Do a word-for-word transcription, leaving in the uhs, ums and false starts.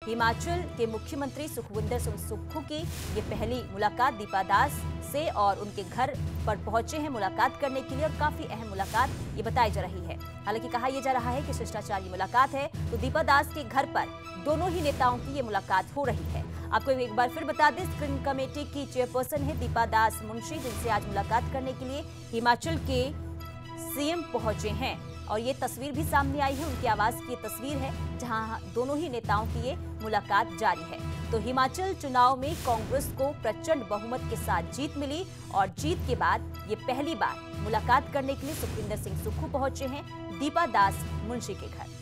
हिमाचल के मुख्यमंत्री सुखविंदर सिंह सुक्खू की ये पहली मुलाकात दीपा दास से और उनके घर पर पहुंचे हैं मुलाकात करने के लिए और काफी अहम मुलाकात ये बताई जा रही है। हालांकि कहा यह जा रहा है कि शिष्टाचार की मुलाकात है, तो दीपा दास के घर पर दोनों ही नेताओं की ये मुलाकात हो रही है। आपको एक बार फिर बता दें, स्क्रीनिंग कमेटी की चेयरपर्सन है दीपा दास मुंशी, जिनसे आज मुलाकात करने के लिए हिमाचल के सीएम पहुंचे हैं और ये तस्वीर भी सामने आई है। उनके आवास की ये तस्वीर है जहां दोनों ही नेताओं की ये मुलाकात जारी है। तो हिमाचल चुनाव में कांग्रेस को प्रचंड बहुमत के साथ जीत मिली और जीत के बाद ये पहली बार मुलाकात करने के लिए सुखविंदर सिंह सुक्खू पहुंचे हैं दीपा दास मुंशी के घर।